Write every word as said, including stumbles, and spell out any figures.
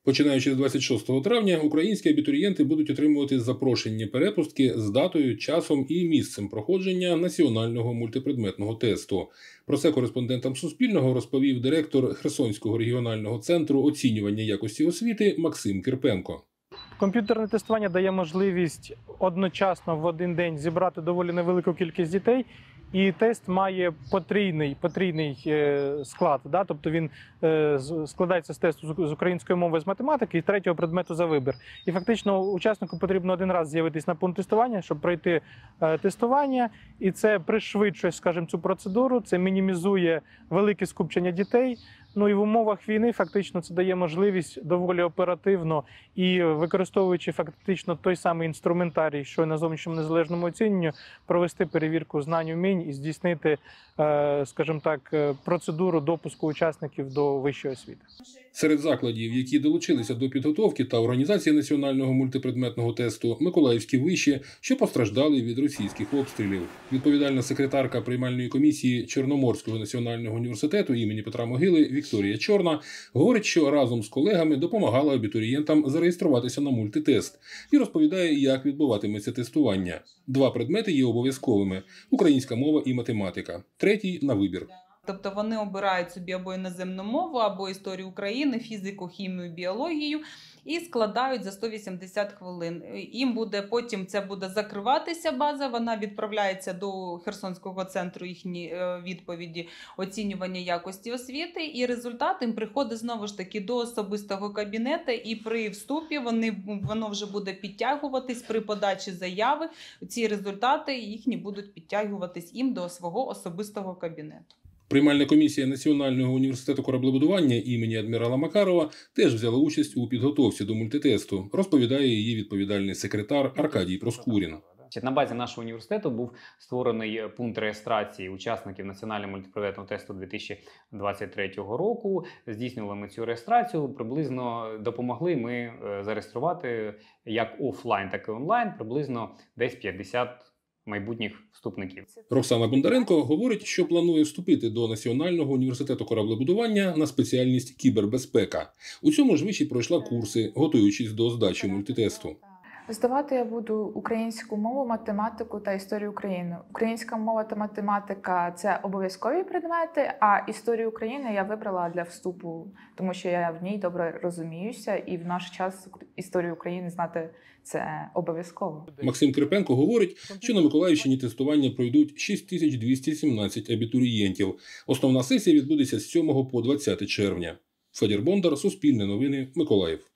Починаючи з двадцять шостого травня, українські абітурієнти будуть отримувати запрошення перепустки з датою, часом і місцем проходження національного мультипредметного тесту. Про це кореспондентам Суспільного розповів директор Херсонського регіонального центру оцінювання якості освіти Максим Кирпенко. Комп'ютерне тестування дає можливість одночасно в один день зібрати доволі невелику кількість дітей. І тест має потрійний, потрійний склад, да? Тобто він складається з тесту з української мови, з математики і третього предмету за вибір. І фактично учаснику потрібно один раз з'явитись на пункт тестування, щоб пройти тестування. І це пришвидшує, скажімо, цю процедуру, це мінімізує велике скупчення дітей. Ну і в умовах війни фактично це дає можливість доволі оперативно і використовуючи фактично той самий інструментарій, що на зовнішньому незалежному оцінюванні, провести перевірку знань, умінь і здійснити, скажімо так, процедуру допуску учасників до вищої освіти. Серед закладів, які долучилися до підготовки та організації національного мультипредметного тесту, миколаївські виші, що постраждали від російських обстрілів. Відповідальна секретарка приймальної комісії Чорноморського національного університету імені Петра Могили Вікторія Чорна говорить, що разом з колегами допомагала абітурієнтам зареєструватися на мультитест і розповідає, як відбуватиметься тестування. Два предмети є обов'язковими – українська мова і математика, третій – на вибір. Тобто вони обирають собі або іноземну мову, або історію України, фізику, хімію, біологію і складають за сто вісімдесят хвилин. Їм буде потім це буде закриватися база, вона відправляється до Херсонського центру їхні відповіді оцінювання якості освіти, і результат їм приходить знову ж таки до особистого кабінету, і при вступі вони, воно вже буде підтягуватись при подачі заяви, ці результати їхні будуть підтягуватись їм до свого особистого кабінету. Приймальна комісія Національного університету кораблебудування імені адмірала Макарова теж взяла участь у підготовці до мультитесту, розповідає її відповідальний секретар Аркадій Проскурін. На базі нашого університету був створений пункт реєстрації учасників національного мультипредметного тесту дві тисячі двадцять третього року. Здійснювали ми цю реєстрацію, приблизно допомогли ми зареєструвати як офлайн, так і онлайн, приблизно десь п'ятдесят майбутніх вступників. Роксана Бондаренко говорить, що планує вступити до Національного університету кораблебудування на спеціальність кібербезпека. У цьому ж виші пройшла курси, готуючись до здачі мультитесту. Здавати я буду українську мову, математику та історію України. Українська мова та математика – це обов'язкові предмети, а історію України я вибрала для вступу, тому що я в ній добре розуміюся, і в наш час історію України знати – це обов'язково. Максим Кирпенко говорить, що на Миколаївщині тестування пройдуть шість тисяч двісті сімнадцять абітурієнтів. Основна сесія відбудеться з сьомого по двадцяте червня. Федір Бондар, Суспільне новини, Миколаїв.